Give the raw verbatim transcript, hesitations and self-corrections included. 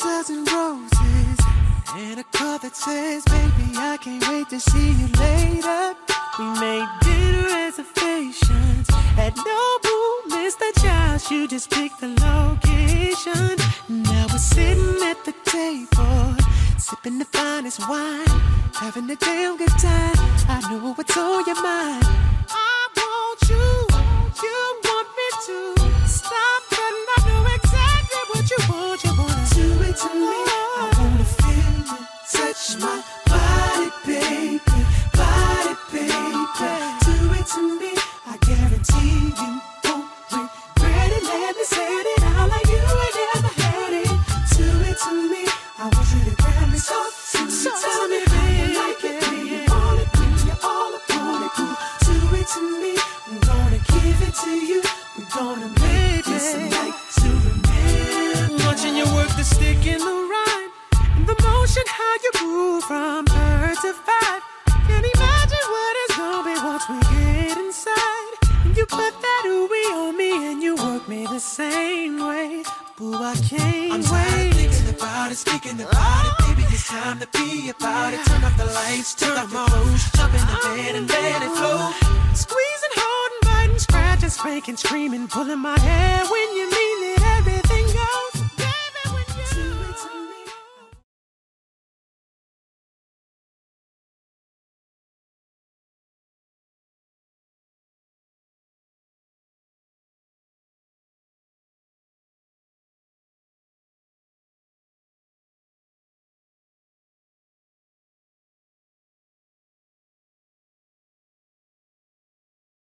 dozen roses and a card that says, baby, I can't wait to see you later. We made dinner reservations at Nobu, Mister Giles, you just picked the location. Now we're sitting at the table, sipping the finest wine, having a damn good time. I know what's on your mind. I want you, you want me to stop, but I know exactly what you want. You wanna do it to me. I wanna feel it, touch my body, baby, body, baby. Do it to me. I guarantee you won't regret it. Let me say it out like you ain't never had it. Do it to me. I want you to grab me so, so, so tell me how you like it, do you want it, do you all upon it, cool. Do it to me, I'm gonna give it to you, we're gonna make this a night to remember. Watching you work the stick in the rhyme, and the motion how you move from bird to five. Can't imagine what it's gonna be once we get inside. And you put that ooey on me, and you work me the same way. Boo, I can't I'm wait. Thinking about it, speaking about it, baby, it's time to be about it. Turn off the lights, turn off the clothes, jump in the bed and let it flow. Squeezing, holding, biting, scratching, spanking, screaming, pulling my hair when you mean it, everything